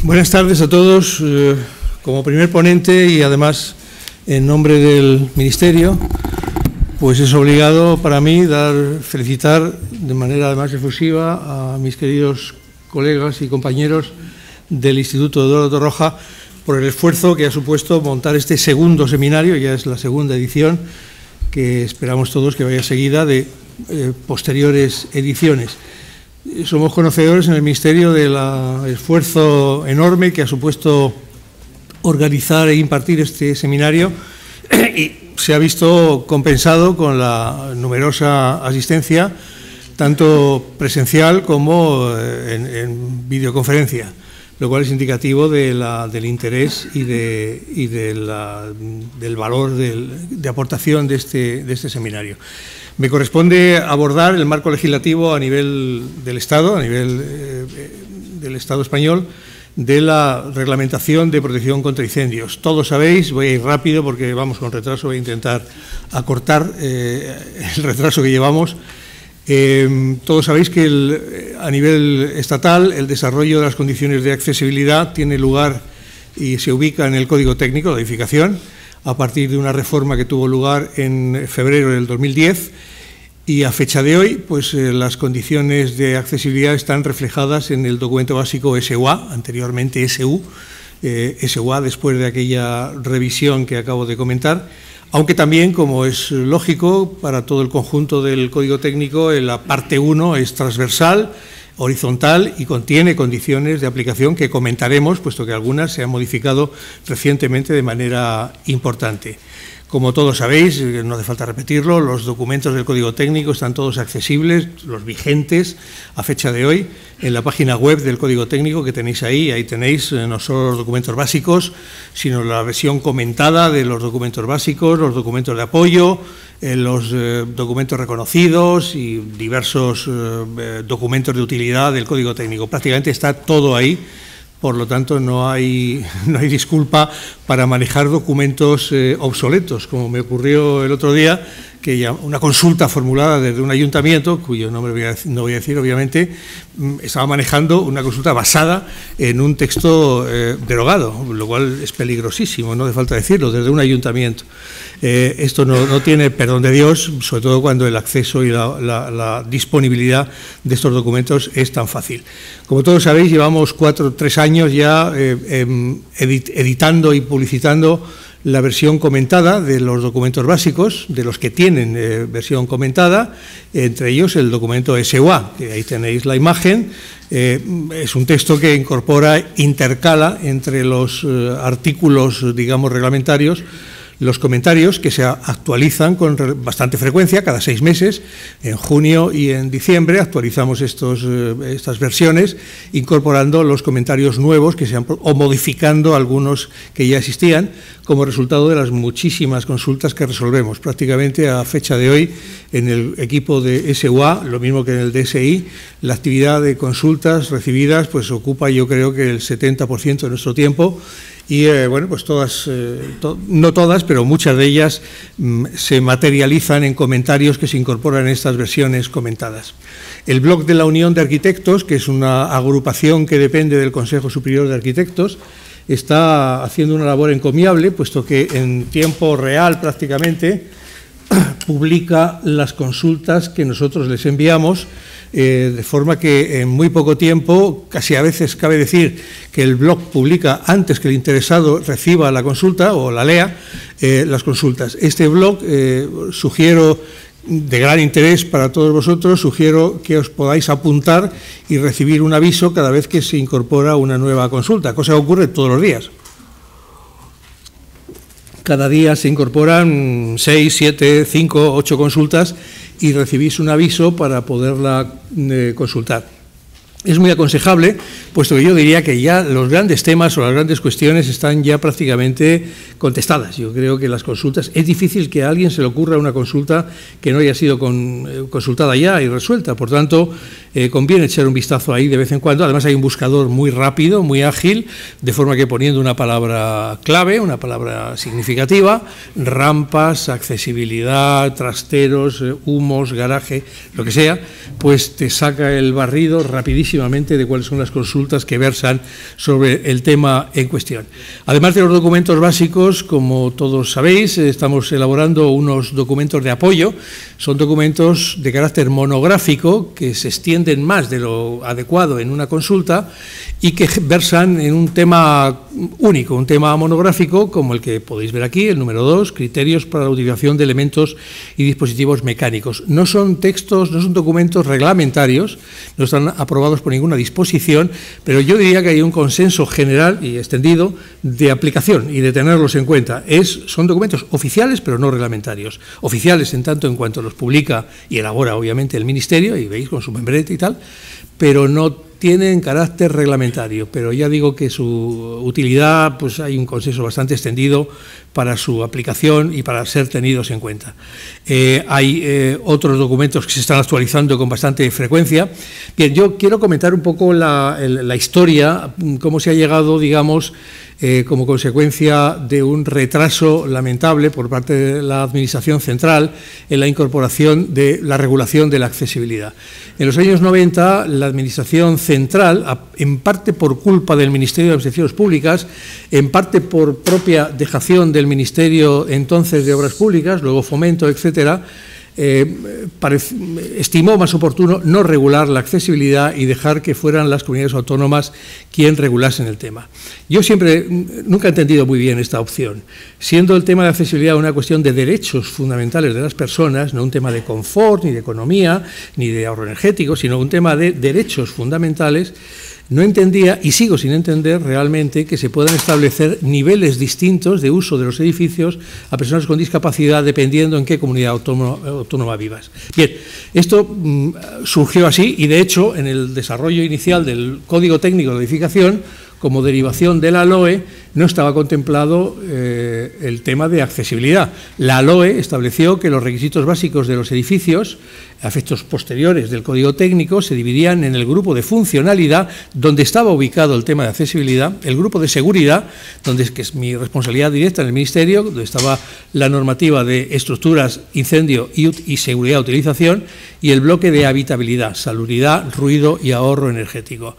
Buenas tardes a todos. Como primer ponente y además en nombre del Ministerio, pues es obligado para mí felicitar de manera además efusiva a mis queridos colegas y compañeros del Instituto Eduardo Torroja por el esfuerzo que ha supuesto montar este segundo seminario, ya es la segunda edición, que esperamos todos que vaya seguida de posteriores ediciones. Somos conocedores en el Ministerio del esfuerzo enorme que ha supuesto organizar e impartir este seminario y se ha visto compensado con la numerosa asistencia, tanto presencial como en videoconferencia, lo cual es indicativo del interés y del valor de aportación de este seminario. Me corresponde abordar el marco legislativo a nivel del Estado, a nivel del Estado español, de la reglamentación de protección contra incendios. Todos sabéis, voy a ir rápido porque vamos con retraso, voy a intentar acortar el retraso que llevamos. Todos sabéis que a nivel estatal el desarrollo de las condiciones de accesibilidad tiene lugar y se ubica en el Código Técnico de Edificación, a partir de una reforma que tuvo lugar en febrero del 2010, y a fecha de hoy, pues las condiciones de accesibilidad están reflejadas en el documento básico SUA, anteriormente SUA después de aquella revisión que acabo de comentar, aunque también, como es lógico, para todo el conjunto del Código Técnico, la parte 1 es transversal, horizontal y contiene condiciones de aplicación que comentaremos, puesto que algunas se han modificado recientemente de manera importante. Como todos sabéis, no hace falta repetirlo, los documentos del Código Técnico están todos accesibles, los vigentes a fecha de hoy, en la página web del Código Técnico que tenéis ahí. Ahí tenéis no solo los documentos básicos, sino la versión comentada de los documentos básicos, los documentos de apoyo, los documentos reconocidos y diversos documentos de utilidad del Código Técnico. Prácticamente está todo ahí. Por lo tanto, no hay disculpa para manejar documentos obsoletos, como me ocurrió el otro día, que ya una consulta formulada desde un ayuntamiento, cuyo nombre no voy a decir, obviamente, estaba manejando una consulta basada en un texto derogado, lo cual es peligrosísimo, no hace falta decirlo, desde un ayuntamiento. Esto no tiene perdón de Dios, sobre todo cuando el acceso y la disponibilidad de estos documentos es tan fácil. Como todos sabéis, llevamos 3 años ya editando y publicitando la versión comentada de los documentos básicos, de los que tienen versión comentada, entre ellos el documento SUA, que ahí tenéis la imagen. Es un texto que intercala entre los artículos, digamos, reglamentarios, los comentarios que se actualizan con bastante frecuencia, cada 6 meses, en junio y en diciembre actualizamos estas versiones, incorporando los comentarios nuevos o modificando algunos que ya existían, como resultado de las muchísimas consultas que resolvemos. Prácticamente a fecha de hoy, en el equipo de SUA, lo mismo que en el DSI, la actividad de consultas recibidas pues ocupa, yo creo que el 70% de nuestro tiempo. Y bueno, pues no todas, pero muchas de ellas se materializan en comentarios que se incorporan en estas versiones comentadas. El blog de la Unión de Arquitectos, que es una agrupación que depende del Consejo Superior de Arquitectos, está haciendo una labor encomiable, puesto que en tiempo real prácticamente publica las consultas que nosotros les enviamos, de forma que en muy poco tiempo, casi a veces cabe decir que el blog publica antes que el interesado reciba la consulta o la lea las consultas. Este blog sugiero, de gran interés para todos vosotros, sugiero que os podáis apuntar y recibir un aviso cada vez que se incorpora una nueva consulta, cosa que ocurre todos los días. Cada día se incorporan 6, 7, 5, 8 consultas y recibís un aviso para poderla consultar. Es muy aconsejable, puesto que yo diría que ya los grandes temas o las grandes cuestiones están ya prácticamente contestadas. Yo creo que las consultas, es difícil que a alguien se le ocurra una consulta que no haya sido consultada ya y resuelta. Por tanto, conviene echar un vistazo ahí de vez en cuando. Además, hay un buscador muy rápido, muy ágil, de forma que poniendo una palabra clave, una palabra significativa, rampas, accesibilidad, trasteros, humos, garaje, lo que sea, pues te saca el barrido rapidísimo clarísimamente de cuáles son las consultas que versan sobre el tema en cuestión. Además de los documentos básicos, como todos sabéis, estamos elaborando unos documentos de apoyo. Son documentos de carácter monográfico que se extienden más de lo adecuado en una consulta y que versan en un tema único, un tema monográfico como el que podéis ver aquí, el número 2, criterios para la utilización de elementos y dispositivos mecánicos. No son textos, no son documentos reglamentarios, no están aprobados por ninguna disposición, pero yo diría que hay un consenso general y extendido de aplicación y de tenerlos en cuenta. Son documentos oficiales, pero no reglamentarios. Oficiales en tanto en cuanto los publica y elabora, obviamente, el Ministerio, y veis con su membrete y tal, pero no tienen carácter reglamentario, pero ya digo que su utilidad, pues hay un consenso bastante extendido para su aplicación y para ser tenidos en cuenta. Hay otros documentos que se están actualizando con bastante frecuencia. Bien, yo quiero comentar un poco la historia, cómo se ha llegado, digamos, como consecuencia de un retraso lamentable por parte de la Administración central en la incorporación de la regulación de la accesibilidad. En los años 90, la Administración central, en parte por culpa del Ministerio de Administraciones Públicas, en parte por propia dejación del Ministerio entonces de Obras Públicas, luego Fomento, etcétera, estimó más oportuno no regular la accesibilidad y dejar que fueran las comunidades autónomas quien regulasen el tema. Yo nunca he entendido muy bien esta opción, siendo el tema de accesibilidad una cuestión de derechos fundamentales de las personas, no un tema de confort, ni de economía, ni de ahorro energético, sino un tema de derechos fundamentales. No entendía, y sigo sin entender realmente, que se puedan establecer niveles distintos de uso de los edificios a personas con discapacidad dependiendo en qué comunidad autónoma vivas. Bien, esto surgió así y, de hecho, en el desarrollo inicial del Código Técnico de Edificación, como derivación de la LOE, no estaba contemplado el tema de accesibilidad. La LOE estableció que los requisitos básicos de los edificios, a efectos posteriores del Código Técnico, se dividían en el grupo de funcionalidad, donde estaba ubicado el tema de accesibilidad, el grupo de seguridad, que es mi responsabilidad directa en el Ministerio, donde estaba la normativa de estructuras, incendio y seguridad de utilización, y el bloque de habitabilidad, salubridad, ruido y ahorro energético.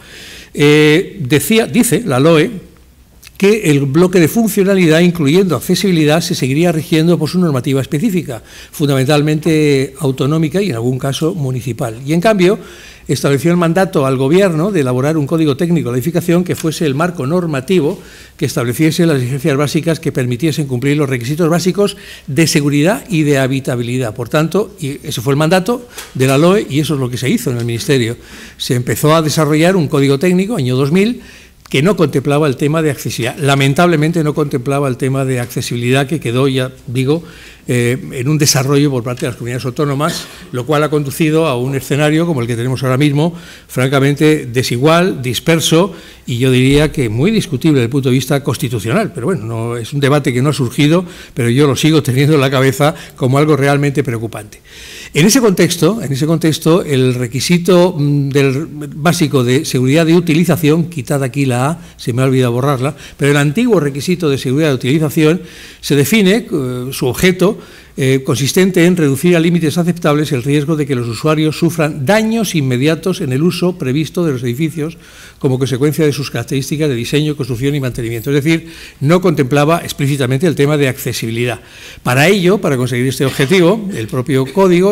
Dice la LOE que el bloque de funcionalidad, incluyendo accesibilidad, se seguiría rigiendo por su normativa específica, fundamentalmente autonómica y en algún caso municipal. Y en cambio, estableció el mandato al Gobierno de elaborar un código técnico de edificación que fuese el marco normativo que estableciese las exigencias básicas que permitiesen cumplir los requisitos básicos de seguridad y de habitabilidad. Por tanto, y ese fue el mandato de la LOE y eso es lo que se hizo en el Ministerio. Se empezó a desarrollar un código técnico, año 2000, que no contemplaba el tema de accesibilidad. Lamentablemente no contemplaba el tema de accesibilidad, que quedó, ya digo, en un desarrollo por parte de las comunidades autónomas, lo cual ha conducido a un escenario como el que tenemos ahora mismo, francamente desigual, disperso y yo diría que muy discutible desde el punto de vista constitucional. Pero bueno, no, es un debate que no ha surgido, pero yo lo sigo teniendo en la cabeza como algo realmente preocupante. En ese contexto, el requisito básico de seguridad de utilización, quitada aquí la A, se me ha olvidado borrarla, pero el antiguo requisito de seguridad de utilización se define, su objeto, consistente en reducir a límites aceptables el riesgo de que los usuarios sufran daños inmediatos en el uso previsto de los edificios como consecuencia de sus características de diseño, construcción y mantenimiento. Es decir, no contemplaba explícitamente el tema de accesibilidad. Para ello, para conseguir este objetivo, el propio código,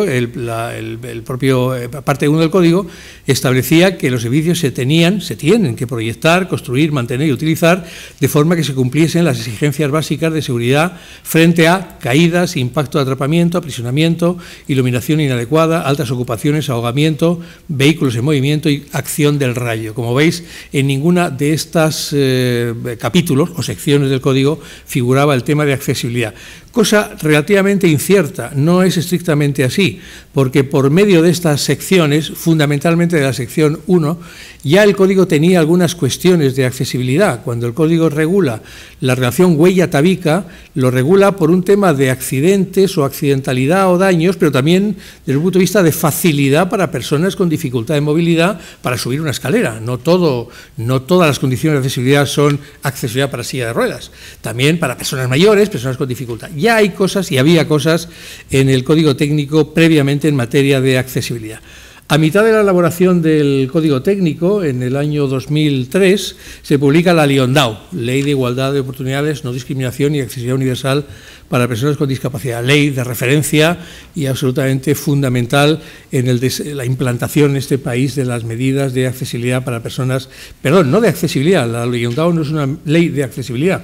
parte 1 del código, establecía que los edificios se tienen que proyectar, construir, mantener y utilizar de forma que se cumpliesen las exigencias básicas de seguridad frente a caídas, impacto de atrapamiento, aprisionamiento, iluminación inadecuada, altas ocupaciones, ahogamiento, vehículos en movimiento y acción del rayo. Como veis, en ninguna de estas capítulos o secciones del código figuraba el tema de accesibilidad. Cosa relativamente incierta, no es estrictamente así, porque por medio de estas secciones, fundamentalmente de la sección 1, ya el código tenía algunas cuestiones de accesibilidad. Cuando el código regula la relación huella-tabica, lo regula por un tema de accidentes o accidentalidad o daños, pero también desde el punto de vista de facilidad para personas con dificultad de movilidad para subir una escalera. No todas las condiciones de accesibilidad son accesibilidad para silla de ruedas, también para personas mayores, personas con dificultad. Ya hay cosas y había cosas en el Código Técnico previamente en materia de accesibilidad. A mitad de la elaboración del Código Técnico, en el año 2003, se publica la LIONDAO, Ley de Igualdad de Oportunidades, No Discriminación y Accesibilidad Universal para Personas con Discapacidad. Ley de referencia y absolutamente fundamental en la implantación en este país de las medidas de accesibilidad para personas... Perdón, no de accesibilidad, la LIONDAO no es una ley de accesibilidad.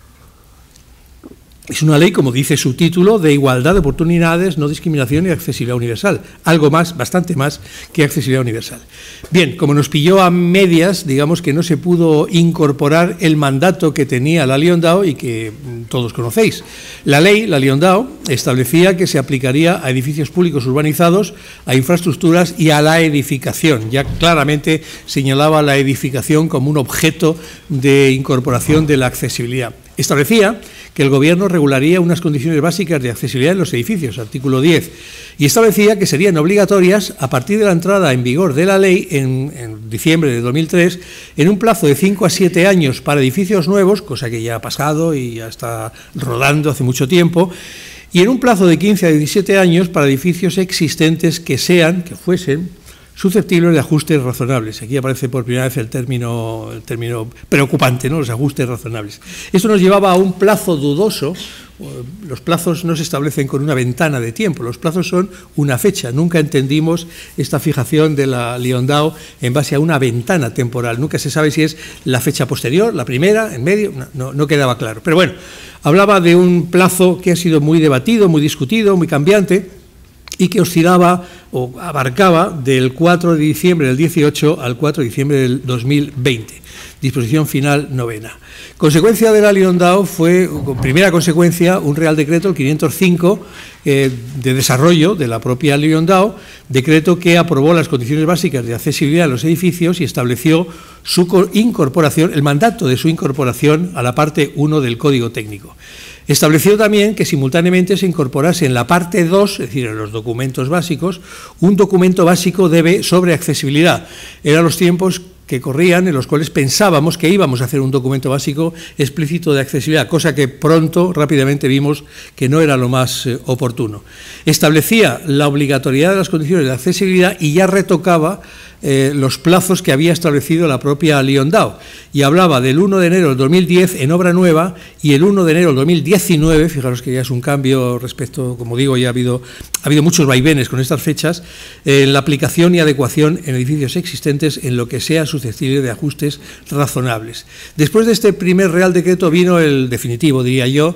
Es una ley, como dice su título, de igualdad de oportunidades, no discriminación y accesibilidad universal. Algo más, bastante más que accesibilidad universal. Bien, como nos pilló a medias, digamos que no se pudo incorporar el mandato que tenía la LIONDAO y que todos conocéis. La ley, la LIONDAO, establecía que se aplicaría a edificios públicos urbanizados, a infraestructuras y a la edificación. Ya claramente señalaba la edificación como un objeto de incorporación de la accesibilidad. Establecía que el Gobierno regularía unas condiciones básicas de accesibilidad en los edificios, artículo 10, y establecía que serían obligatorias a partir de la entrada en vigor de la ley en diciembre de 2003, en un plazo de 5 a 7 años para edificios nuevos, cosa que ya ha pasado y ya está rodando hace mucho tiempo, y en un plazo de 15 a 17 años para edificios existentes que fuesen susceptibles de ajustes razonables. Aquí aparece por primera vez el término preocupante, ¿no? Los ajustes razonables. Esto nos llevaba a un plazo dudoso. Los plazos no se establecen con una ventana de tiempo, los plazos son una fecha. Nunca entendimos esta fijación de la LIONDAO en base a una ventana temporal. Nunca se sabe si es la fecha posterior, la primera, en medio, no quedaba claro. Pero bueno, hablaba de un plazo que ha sido muy debatido, muy discutido, muy cambiante, y que oscilaba o abarcaba del 4 de diciembre del 18 al 4 de diciembre del 2020. Disposición final novena. Consecuencia de la LIONDAO fue, primera consecuencia, un Real Decreto, el 505, de desarrollo de la propia LIONDAO, decreto que aprobó las condiciones básicas de accesibilidad a los edificios y estableció su incorporación, el mandato de su incorporación a la parte 1 del Código Técnico. Estableció también que simultáneamente se incorporase en la parte 2, es decir, en los documentos básicos, un documento básico sobre accesibilidad. Eran los tiempos que corrían en los cuales pensábamos que íbamos a hacer un documento básico explícito de accesibilidad, cosa que rápidamente vimos que no era lo más oportuno. Establecía la obligatoriedad de las condiciones de accesibilidad y ya retocaba los plazos que había establecido la propia LIONDAO, y hablaba del 1 de enero del 2010 en obra nueva y el 1 de enero del 2019, fijaros que ya es un cambio respecto, como digo, ya ha habido muchos vaivenes con estas fechas, en la aplicación y adecuación en edificios existentes en lo que sea susceptible de ajustes razonables. Después de este primer Real Decreto vino el definitivo, diría yo,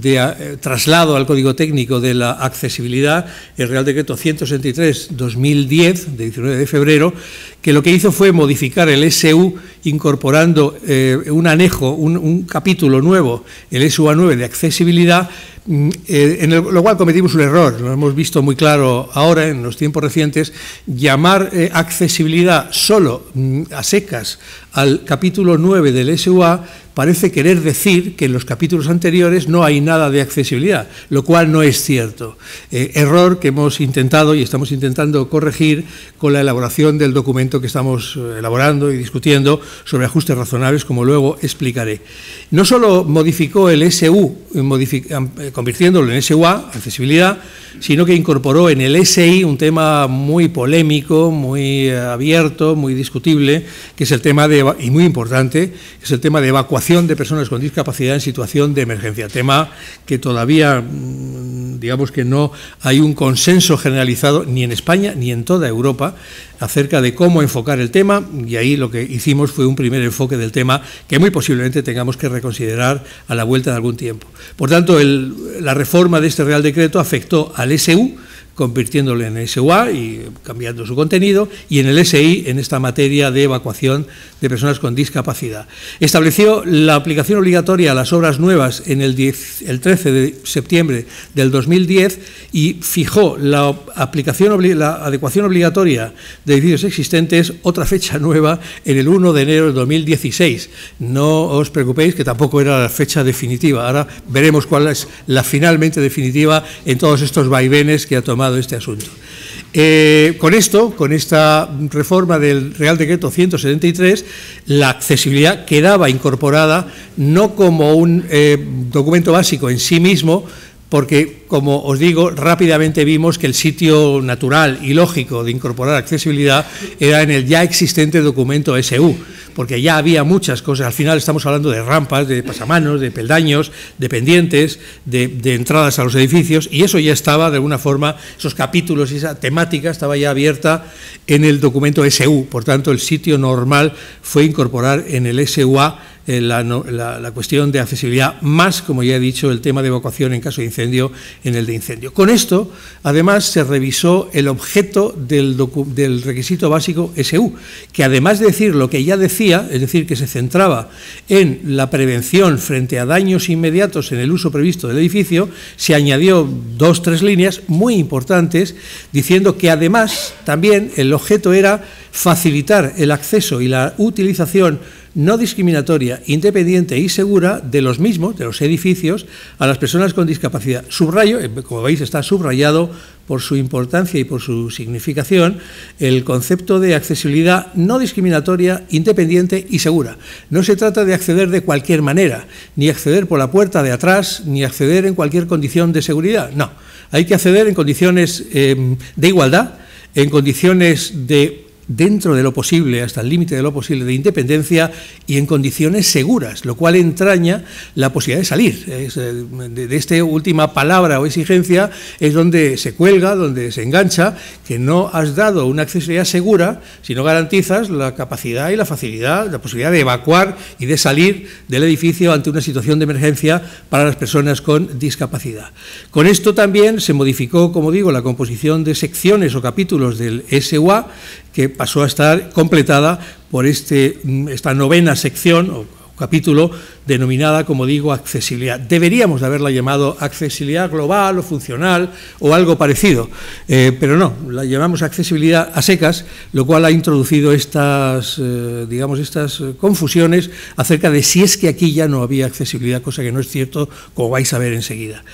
de traslado al Código Técnico de la accesibilidad, el Real Decreto 163/2010, de 19 de febrero, que lo que hizo fue modificar el SU incorporando un anejo, un capítulo nuevo, el SUA 9 de accesibilidad, lo cual cometimos un error, lo hemos visto muy claro ahora en los tiempos recientes. Llamar accesibilidad solo a secas al capítulo 9 del SUA parece querer decir que en los capítulos anteriores no hay nada de accesibilidad, lo cual no es cierto. Error que hemos intentado y estamos intentando corregir con la elaboración del documento que estamos elaborando y discutiendo sobre ajustes razonables, como luego explicaré. No solo modificó el SU, convirtiéndolo en SUA, accesibilidad, sino que incorporó en el SI un tema muy polémico, muy abierto, muy discutible, que es el tema y muy importante, es el tema de evacuación de personas con discapacidad en situación de emergencia, tema que todavía, digamos que no hay un consenso generalizado ni en España ni en toda Europa acerca de cómo enfocar el tema, y ahí lo que hicimos fue un primer enfoque del tema que muy posiblemente tengamos que reconsiderar a la vuelta de algún tiempo. Por tanto, la reforma de este Real Decreto afectó al SU, convirtiéndolo en SUA y cambiando su contenido, y en el SI en esta materia de evacuación de personas con discapacidad. Estableció la aplicación obligatoria a las obras nuevas en el 13 de septiembre del 2010 y fijó la adecuación obligatoria de edificios existentes, otra fecha nueva, en el 1 de enero de 2016. No os preocupéis, que tampoco era la fecha definitiva. Ahora veremos cuál es la finalmente definitiva en todos estos vaivenes que ha tomado este asunto. Con esta reforma del Real Decreto 173, la accesibilidad quedaba incorporada no como un documento básico en sí mismo, porque como os digo, rápidamente vimos que el sitio natural y lógico de incorporar accesibilidad era en el ya existente documento SU, porque ya había muchas cosas. Al final estamos hablando de rampas, de pasamanos, de peldaños, de pendientes, de entradas a los edificios, y eso ya estaba, de alguna forma, esos capítulos y esa temática estaba ya abierta en el documento SU. Por tanto, el sitio normal fue incorporar en el SUA la cuestión de accesibilidad, más, como ya he dicho, el tema de evacuación en caso de incendio en el de incendio. Con esto, además, se revisó el objeto del requisito básico SU, que además de decir lo que ya decía, es decir, que se centraba en la prevención frente a daños inmediatos en el uso previsto del edificio, se añadió 2 o 3 líneas muy importantes, diciendo que además también el objeto era facilitar el acceso y la utilización no discriminatoria, independiente y segura de los mismos, de los edificios, a las personas con discapacidad. Subrayo, como veis está subrayado por su importancia y por su significación, el concepto de accesibilidad no discriminatoria, independiente y segura. No se trata de acceder de cualquier manera, ni acceder por la puerta de atrás, ni acceder en cualquier condición de seguridad, no. Hay que acceder en condiciones de igualdad, en condiciones de dentro de lo posible, hasta el límite de lo posible, de independencia y en condiciones seguras, lo cual entraña la posibilidad de salir. De esta última palabra o exigencia es donde se cuelga, donde se engancha, que no has dado una accesibilidad segura si no garantizas la capacidad y la facilidad, la posibilidad de evacuar y de salir del edificio ante una situación de emergencia para las personas con discapacidad. Con esto también se modificó, como digo, la composición de secciones o capítulos del SUA, que pasó a estar completada por esta 9ª sección o capítulo denominada, como digo, accesibilidad. Deberíamos de haberla llamado accesibilidad global o funcional o algo parecido, pero no, la llamamos accesibilidad a secas, lo cual ha introducido estas confusiones acerca de si es que aquí ya no había accesibilidad, cosa que no es cierto, como vais a ver enseguida.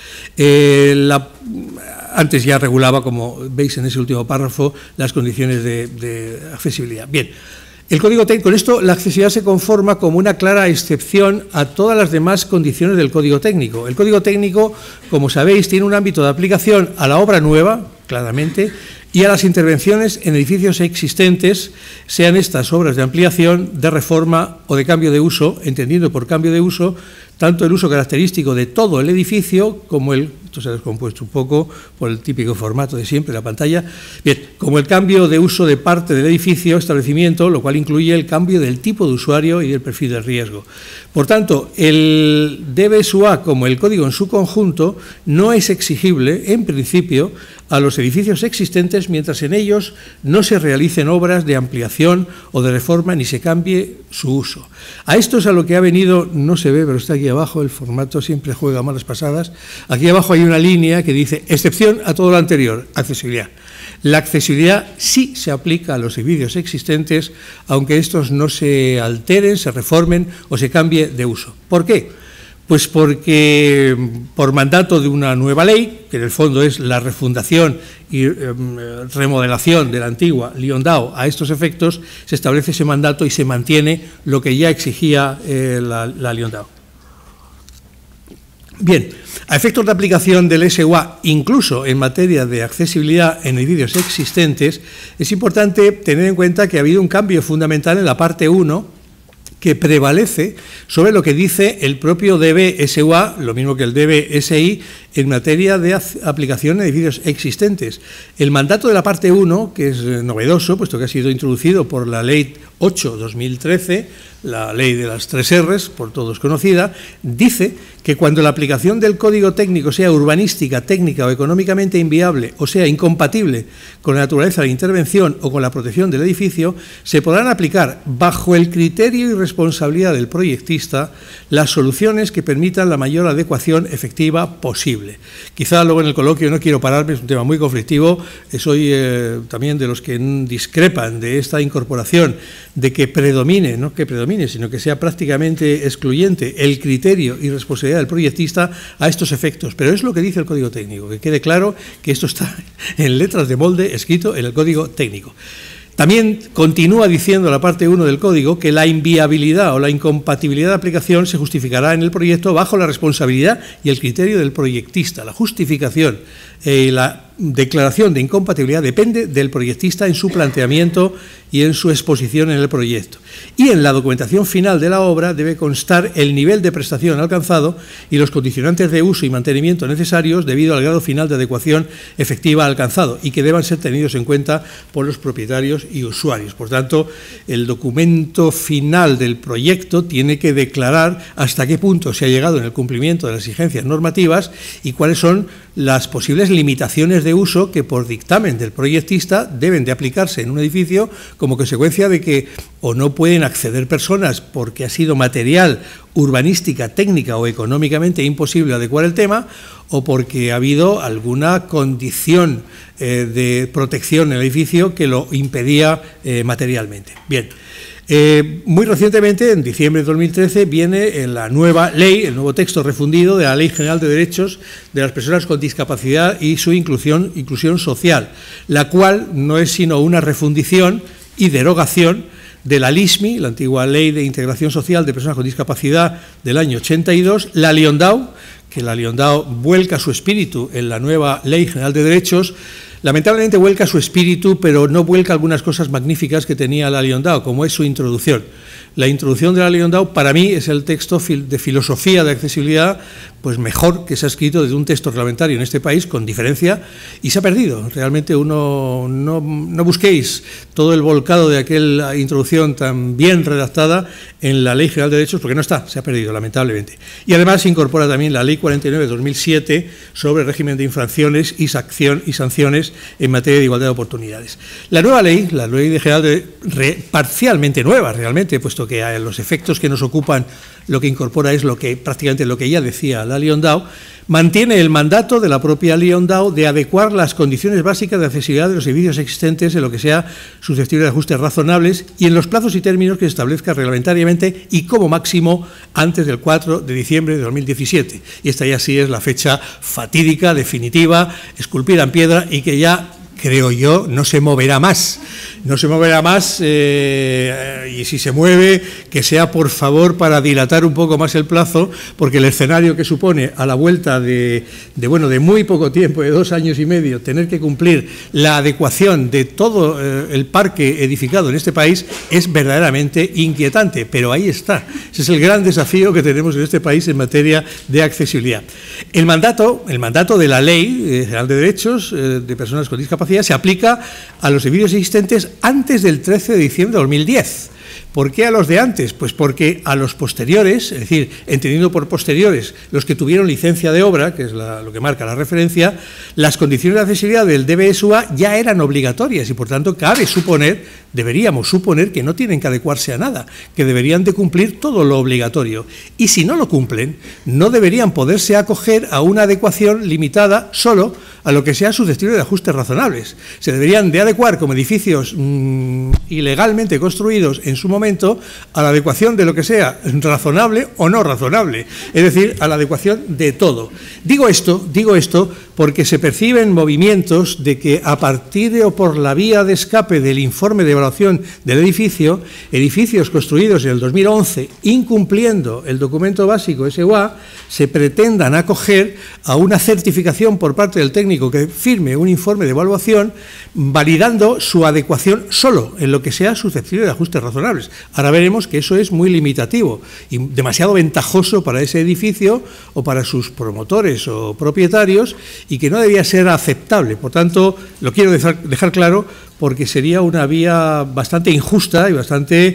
Antes ya regulaba, como veis en ese último párrafo, las condiciones de accesibilidad. Bien. El Código Técnico, con esto la accesibilidad se conforma como una clara excepción a todas las demás condiciones del Código Técnico. El Código Técnico, como sabéis, tiene un ámbito de aplicación a la obra nueva, claramente, y a las intervenciones en edificios existentes, sean estas obras de ampliación, de reforma o de cambio de uso, entendiendo por cambio de uso tanto el uso característico de todo el edificio como esto se ha descompuesto un poco por el típico formato de siempre, la pantalla, bien, como el cambio de uso de parte del edificio, establecimiento, lo cual incluye el cambio del tipo de usuario y del perfil de riesgo. Por tanto, el DBSUA, como el código en su conjunto, no es exigible, en principio, a los edificios existentes mientras en ellos no se realicen obras de ampliación o de reforma ni se cambie su uso. A esto es a lo que ha venido, no se ve, pero está aquí abajo, el formato siempre juega malas pasadas. Aquí abajo hay una línea que dice, excepción a todo lo anterior, accesibilidad. La accesibilidad sí se aplica a los edificios existentes, aunque estos no se alteren, se reformen o se cambie de uso. ¿Por qué? Pues porque por mandato de una nueva ley, que en el fondo es la refundación y remodelación de la antigua Liondao a estos efectos, se establece ese mandato y se mantiene lo que ya exigía la Liondao. Bien, a efectos de aplicación del SUA, incluso en materia de accesibilidad en edificios existentes, es importante tener en cuenta que ha habido un cambio fundamental en la parte 1, que prevalece sobre lo que dice el propio DBSUA, lo mismo que el DBSI, en materia de aplicación en edificios existentes. El mandato de la parte 1, que es novedoso, puesto que ha sido introducido por la Ley 8/2013, la ley de las 3 R's, por todos conocida, dice que cuando la aplicación del Código Técnico sea urbanística, técnica o económicamente inviable, o sea, incompatible con la naturaleza de la intervención o con la protección del edificio, se podrán aplicar, bajo el criterio y responsabilidad del proyectista, las soluciones que permitan la mayor adecuación efectiva posible. Quizá luego en el coloquio, no quiero pararme, es un tema muy conflictivo, soy también de los que discrepan de esta incorporación, de que predomine, no que predomine, sino que sea prácticamente excluyente el criterio y responsabilidad del proyectista a estos efectos. Pero es lo que dice el Código Técnico, que quede claro que esto está en letras de molde escrito en el Código Técnico. También continúa diciendo la parte 1 del código que la inviabilidad o la incompatibilidad de aplicación se justificará en el proyecto bajo la responsabilidad y el criterio del proyectista. La justificación y la declaración de incompatibilidad depende del proyectista en su planteamiento y en su exposición en el proyecto. Y en la documentación final de la obra debe constar el nivel de prestación alcanzado y los condicionantes de uso y mantenimiento necesarios debido al grado final de adecuación efectiva alcanzado y que deban ser tenidos en cuenta por los propietarios y usuarios. Por tanto, el documento final del proyecto tiene que declarar hasta qué punto se ha llegado en el cumplimiento de las exigencias normativas y cuáles son las posibles limitaciones de uso que por dictamen del proyectista deben de aplicarse en un edificio como consecuencia de que o no pueden acceder personas porque ha sido material, urbanística, técnica o económicamente imposible adecuar el tema, o porque ha habido alguna condición de protección en el edificio que lo impedía materialmente. Bien. Muy recientemente, en diciembre de 2013, viene la nueva ley, el nuevo texto refundido de la Ley General de Derechos de las Personas con Discapacidad y su inclusión social, la cual no es sino una refundición y derogación de la LISMI, la antigua Ley de Integración Social de Personas con Discapacidad del año 82, la LIONDAO, que la LIONDAO vuelca su espíritu en la nueva Ley General de Derechos. Lamentablemente vuelca su espíritu, pero no vuelca algunas cosas magníficas que tenía la LIONDAO, como es su introducción. La introducción de la LIONDAO, para mí, es el texto de filosofía de accesibilidad pues mejor que se ha escrito desde un texto reglamentario en este país, con diferencia, y se ha perdido. Realmente no busquéis todo el volcado de aquella introducción tan bien redactada en la Ley General de Derechos, porque no está, se ha perdido, lamentablemente. Y además se incorpora también la Ley 49 de 2007 sobre régimen de infracciones y sanciones en materia de igualdad de oportunidades. La nueva ley, la Ley General parcialmente nueva, realmente, puesto que a los efectos que nos ocupan lo que incorpora es prácticamente lo que ya decía la LIONDAO, mantiene el mandato de la propia LIONDAO de adecuar las condiciones básicas de accesibilidad de los edificios existentes en lo que sea susceptible de ajustes razonables y en los plazos y términos que se establezca reglamentariamente y como máximo antes del 4 de diciembre de 2017. Y esta ya sí es la fecha fatídica, definitiva, esculpida en piedra y que ya, creo yo, no se moverá más. No se moverá más y si se mueve, que sea por favor para dilatar un poco más el plazo, porque el escenario que supone a la vuelta de muy poco tiempo, de 2 años y medio, tener que cumplir la adecuación de todo el parque edificado en este país es verdaderamente inquietante, pero ahí está. Ese es el gran desafío que tenemos en este país en materia de accesibilidad. El mandato de la Ley General de Derechos de Personas con Discapacidad se aplica a los edificios existentes antes del 13 de diciembre de 2010. ¿Por qué a los de antes? Pues porque a los posteriores, es decir, entendiendo por posteriores los que tuvieron licencia de obra, que es lo que marca la referencia, las condiciones de accesibilidad del DBSUA ya eran obligatorias y, por tanto, deberíamos suponer que no tienen que adecuarse a nada, que deberían de cumplir todo lo obligatorio. Y si no lo cumplen, no deberían poderse acoger a una adecuación limitada solo a lo que sea susceptible de ajustes razonables. Se deberían de adecuar como edificios ilegalmente construidos en su momento a la adecuación de lo que sea razonable o no razonable, es decir, a la adecuación de todo. Digo esto porque se perciben movimientos de que a partir de o por la vía de escape del informe de evaluación del edificio, edificios construidos en el 2011, incumpliendo el documento básico SUA, se pretendan acoger a una certificación por parte del técnico que firme un informe de evaluación validando su adecuación solo en lo que sea susceptible de ajustes razonables. Ahora veremos que eso es muy limitativo y demasiado ventajoso para ese edificio o para sus promotores o propietarios y que no debía ser aceptable. Por tanto, lo quiero dejar claro porque sería una vía bastante injusta y bastante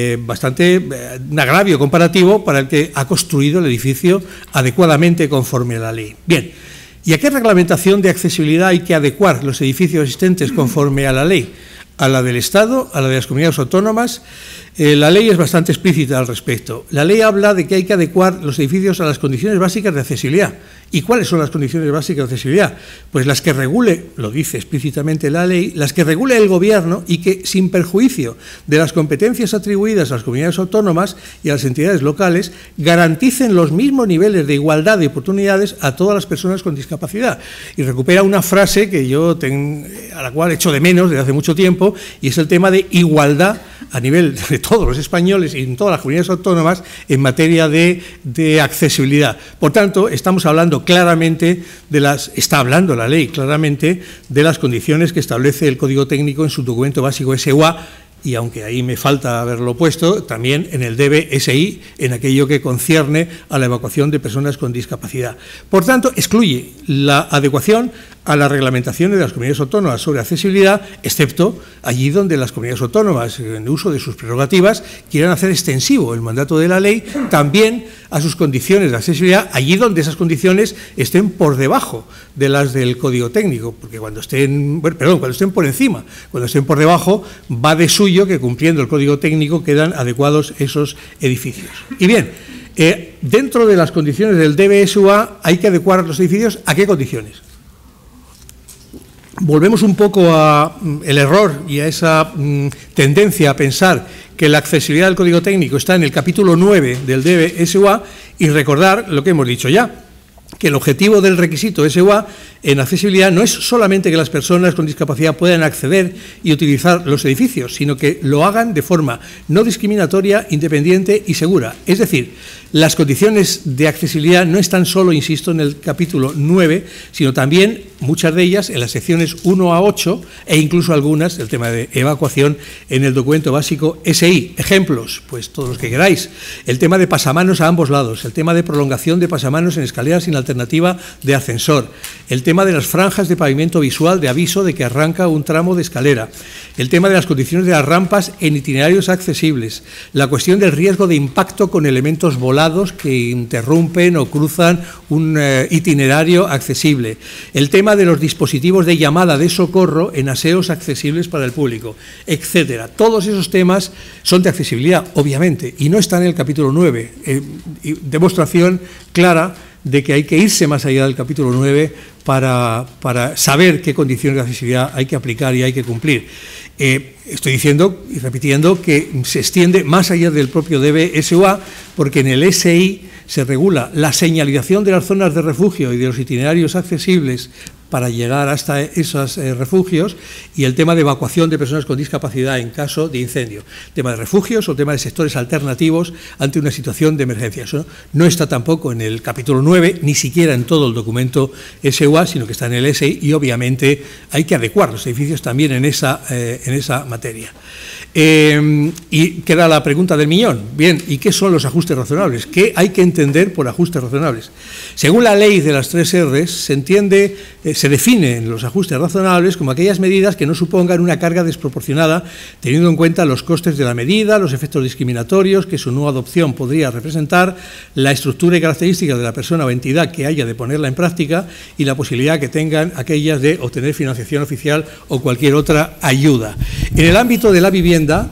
un agravio comparativo para el que ha construido el edificio adecuadamente conforme a la ley. Bien, ¿y a qué reglamentación de accesibilidad hay que adecuar los edificios existentes conforme a la ley? ¿A la del Estado? ¿A la de las comunidades autónomas? La ley es bastante explícita al respecto. La ley habla de que hay que adecuar los edificios a las condiciones básicas de accesibilidad. ¿Y cuáles son las condiciones básicas de accesibilidad? Pues las que regule, lo dice explícitamente la ley, las que regule el Gobierno y que, sin perjuicio de las competencias atribuidas a las comunidades autónomas y a las entidades locales, garanticen los mismos niveles de igualdad de oportunidades a todas las personas con discapacidad. Y recupera una frase que a la cual echo de menos desde hace mucho tiempo, objetivo, y es el tema de igualdad a nivel de todos los españoles y en todas las comunidades autónomas en materia de accesibilidad. Por tanto, estamos hablando claramente está hablando la ley claramente de las condiciones que establece el Código Técnico en su documento básico SUA, y aunque ahí me falta haberlo puesto, también en el DBSI, en aquello que concierne a la evacuación de personas con discapacidad. Por tanto, excluye la adecuación a las reglamentaciones de las comunidades autónomas sobre accesibilidad, excepto allí donde las comunidades autónomas, en uso de sus prerrogativas, quieran hacer extensivo el mandato de la ley también a sus condiciones de accesibilidad, allí donde esas condiciones estén por debajo de las del Código Técnico, porque cuando estén por encima, cuando estén por debajo, va de suyo que cumpliendo el Código Técnico quedan adecuados esos edificios. Y bien, dentro de las condiciones del DBSUA hay que adecuar los edificios ¿a qué condiciones? Volvemos un poco al error y a esa tendencia a pensar que la accesibilidad del Código Técnico está en el capítulo 9 del DBSUA y recordar lo que hemos dicho ya, que el objetivo del requisito SUA en accesibilidad no es solamente que las personas con discapacidad puedan acceder y utilizar los edificios, sino que lo hagan de forma no discriminatoria, independiente y segura. Es decir, las condiciones de accesibilidad no están solo, insisto, en el capítulo 9, sino también, muchas de ellas, en las secciones 1 a 8 e incluso algunas, el tema de evacuación, en el documento básico SI. Ejemplos, pues todos los que queráis. El tema de pasamanos a ambos lados, el tema de prolongación de pasamanos en escaleras sin alternativa de ascensor, el tema de las franjas de pavimento visual de aviso de que arranca un tramo de escalera, el tema de las condiciones de las rampas en itinerarios accesibles, la cuestión del riesgo de impacto con elementos volados que interrumpen o cruzan un itinerario accesible, el tema de los dispositivos de llamada de socorro en aseos accesibles para el público, etcétera. Todos esos temas son de accesibilidad, obviamente, y no están en el capítulo 9. Demostración clara de que hay que irse más allá del capítulo 9 para saber qué condiciones de accesibilidad hay que aplicar y hay que cumplir. Estoy diciendo y repitiendo que se extiende más allá del propio DBSUA, porque en el SI se regula la señalización de las zonas de refugio y de los itinerarios accesibles para llegar hasta esos refugios, y el tema de evacuación de personas con discapacidad en caso de incendio. Tema de refugios o tema de sectores alternativos ante una situación de emergencia. Eso no está tampoco en el capítulo 9, ni siquiera en todo el documento SUA, sino que está en el SI, y obviamente hay que adecuar los edificios también en esa materia. Y queda la pregunta del millón. Bien, ¿y qué son los ajustes razonables? ¿Qué hay que entender por ajustes razonables? Según la ley de las 3 R's, se definen los ajustes razonables como aquellas medidas que no supongan una carga desproporcionada, teniendo en cuenta los costes de la medida, los efectos discriminatorios que su no adopción podría representar, la estructura y características de la persona o entidad que haya de ponerla en práctica y la posibilidad que tengan aquellas de obtener financiación oficial o cualquier otra ayuda. En el ámbito de la vivienda,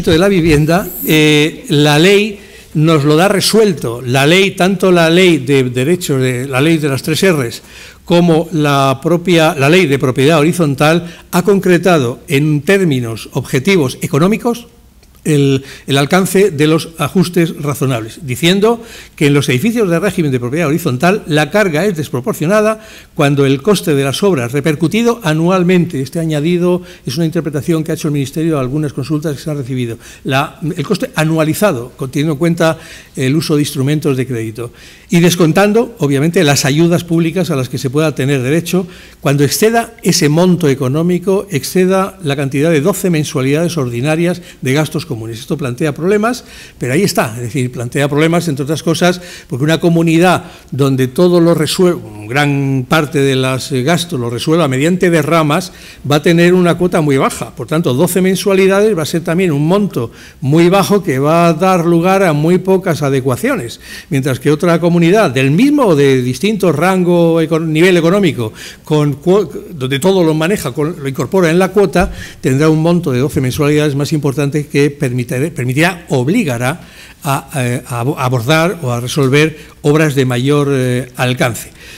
la ley nos lo da resuelto. La ley, tanto la ley de derechos, la ley de las 3 R's, como la ley de propiedad horizontal, ha concretado en términos objetivos económicos el alcance de los ajustes razonables, diciendo que en los edificios de régimen de propiedad horizontal la carga es desproporcionada cuando el coste de las obras repercutido anualmente, este añadido es una interpretación que ha hecho el Ministerio a algunas consultas que se han recibido, el coste anualizado, teniendo en cuenta el uso de instrumentos de crédito, y descontando, obviamente, las ayudas públicas a las que se pueda tener derecho cuando exceda ese monto económico, exceda la cantidad de 12 mensualidades ordinarias de gastos comunes. Esto plantea problemas, pero ahí está, es decir, plantea problemas, entre otras cosas, porque una comunidad donde todo lo resuelve, gran parte de los gastos lo resuelva mediante derramas, va a tener una cuota muy baja. Por tanto, 12 mensualidades va a ser también un monto muy bajo que va a dar lugar a muy pocas adecuaciones, mientras que otra comunidad del mismo o de distinto rango, nivel económico, donde todo lo maneja, lo incorpora en la cuota, tendrá un monto de 12 mensualidades más importante que obligará a abordar o a resolver obras de mayor alcance.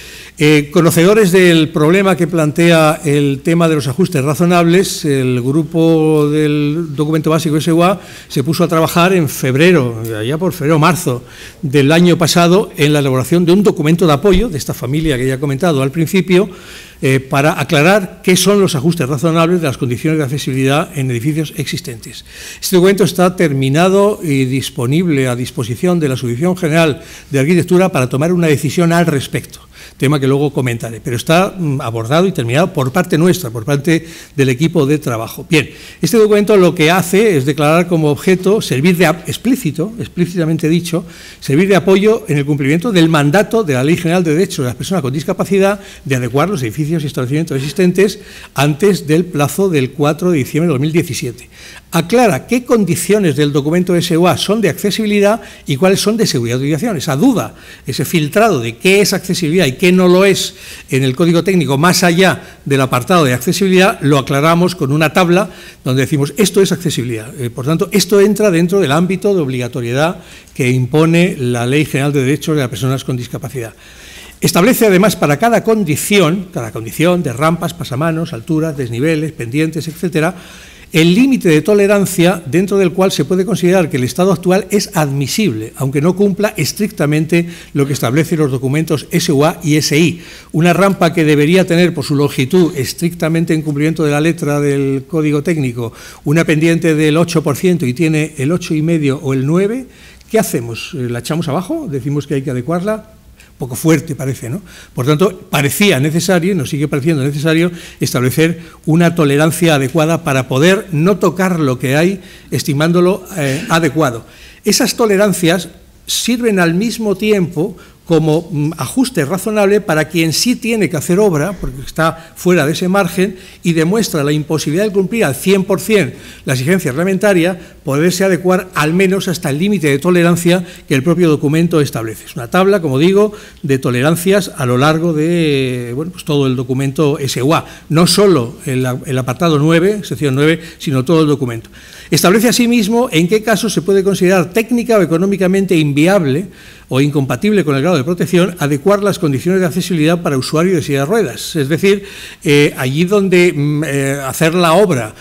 Conocedores del problema que plantea el tema de los ajustes razonables, el grupo del documento básico SUA se puso a trabajar en febrero, allá por febrero-marzo del año pasado, en la elaboración de un documento de apoyo de esta familia que ya he comentado al principio, para aclarar qué son los ajustes razonables de las condiciones de accesibilidad en edificios existentes. Este documento está terminado y disponible a disposición de la Subdirección General de Arquitectura para tomar una decisión al respecto, tema que luego comentaré, pero está abordado y terminado por parte nuestra, por parte del equipo de trabajo. Bien, este documento lo que hace es declarar como objeto servir de explícitamente dicho, servir de apoyo en el cumplimiento del mandato de la Ley General de Derechos de las Personas con Discapacidad de adecuar los edificios y establecimientos existentes antes del plazo del 4 de diciembre de 2017. Aclara qué condiciones del documento SUA son de accesibilidad y cuáles son de seguridad de utilización. Esa duda, ese filtrado de qué es accesibilidad y qué no lo es en el Código Técnico, más allá del apartado de accesibilidad, lo aclaramos con una tabla donde decimos esto es accesibilidad. Por tanto, esto entra dentro del ámbito de obligatoriedad que impone la Ley General de Derechos de las Personas con Discapacidad. Establece además para cada condición de rampas, pasamanos, alturas, desniveles, pendientes, etcétera, el límite de tolerancia dentro del cual se puede considerar que el estado actual es admisible, aunque no cumpla estrictamente lo que establecen los documentos SUA y SI. Una rampa que debería tener por su longitud estrictamente en cumplimiento de la letra del Código Técnico una pendiente del 8% y tiene el 8,5 o el 9%, ¿qué hacemos? ¿La echamos abajo? ¿Decimos que hay que adecuarla? Poco fuerte parece, ¿no? Por tanto, parecía necesario, y nos sigue pareciendo necesario, establecer una tolerancia adecuada para poder no tocar lo que hay, estimándolo adecuado. Esas tolerancias sirven al mismo tiempo como ajuste razonable para quien sí tiene que hacer obra, porque está fuera de ese margen, y demuestra la imposibilidad de cumplir al 100% la exigencia reglamentaria, poderse adecuar al menos hasta el límite de tolerancia que el propio documento establece. Es una tabla, como digo, de tolerancias a lo largo de pues todo el documento SUA, no solo el apartado 9, sección 9, sino todo el documento. Establece asimismo en qué casos se puede considerar técnica o económicamente inviable o incompatible con el grado de protección adecuar las condiciones de accesibilidad para usuario de silla de ruedas. Es decir, allí donde hacer la obra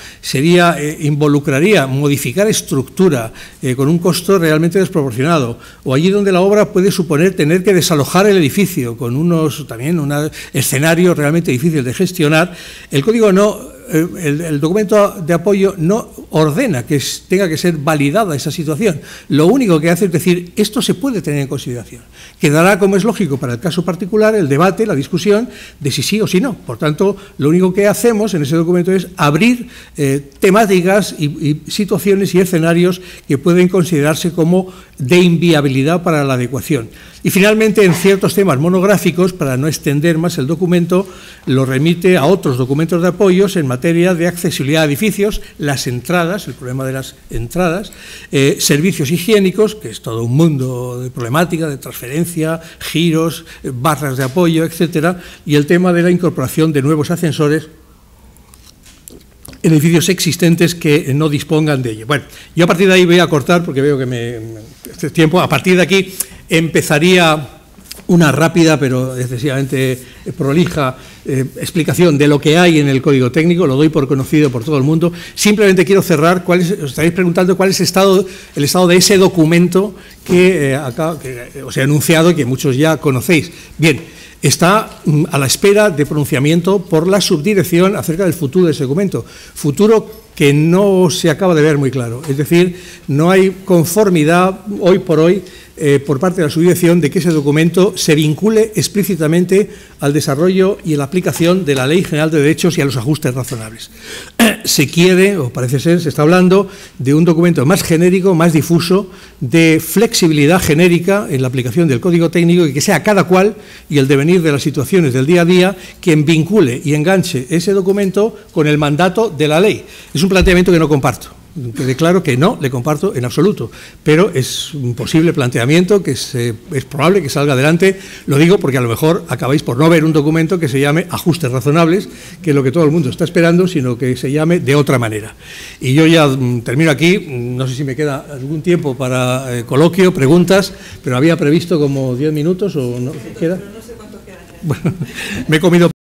involucraría modificar estructura con un costo realmente desproporcionado, o allí donde la obra puede suponer tener que desalojar el edificio con un escenario realmente difícil de gestionar, el código el documento de apoyo no ordena que tenga que ser validada esa situación. Lo único que hace es decir, esto se puede tener en consideración. Quedará, como es lógico para el caso particular, el debate, la discusión de si sí o si no. Por tanto, lo único que hacemos en ese documento es abrir temáticas y situaciones y escenarios que pueden considerarse como de inviabilidad para la adecuación. Y finalmente, en ciertos temas monográficos, para no extender más el documento, lo remite a otros documentos de apoyos en materia de accesibilidad a edificios, las entradas, el problema de las entradas, servicios higiénicos, que es todo un mundo de problemática, de transferencia, giros, barras de apoyo, etcétera, y el tema de la incorporación de nuevos ascensores en edificios existentes que no dispongan de ello. Bueno, yo a partir de ahí voy a cortar porque veo que este tiempo, a partir de aquí empezaría una rápida pero excesivamente prolija explicación de lo que hay en el Código Técnico, lo doy por conocido por todo el mundo. Simplemente quiero cerrar, os estaréis preguntando cuál es el estado de ese documento que os he anunciado y que muchos ya conocéis. Bien, está a la espera de pronunciamiento por la subdirección acerca del futuro de ese documento, futuro que no se acaba de ver muy claro. Es decir, no hay conformidad hoy por hoy por parte de la subdirección de que ese documento se vincule explícitamente al desarrollo y a la aplicación de la Ley General de Derechos y a los ajustes razonables. Se quiere, o parece ser, se está hablando de un documento más genérico, más difuso, de flexibilidad genérica en la aplicación del Código Técnico y que sea cada cual y el devenir de las situaciones del día a día quien vincule y enganche ese documento con el mandato de la ley. Es un planteamiento que no comparto. Quede claro que no le comparto en absoluto, pero es un posible planteamiento que es probable que salga adelante. Lo digo porque a lo mejor acabáis por no ver un documento que se llame ajustes razonables, que es lo que todo el mundo está esperando, sino que se llame de otra manera. Y yo ya termino aquí, no sé si me queda algún tiempo para coloquio, preguntas, pero había previsto como 10 minutos o no queda. No sé cuánto queda. Bueno, me he comido